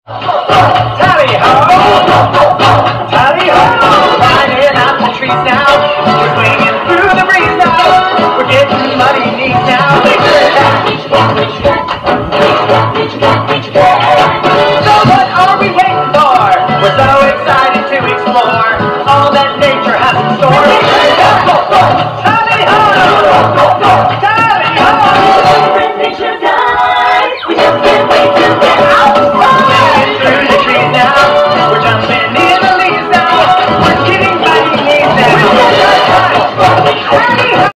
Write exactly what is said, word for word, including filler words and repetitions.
Tally-ho! Tally-ho! Climbing up the trees now. We're swinging through the breeze now. We're getting muddy knees now. So what are we waiting for? We're so excited to explore all that nature has in store. Tally-ho!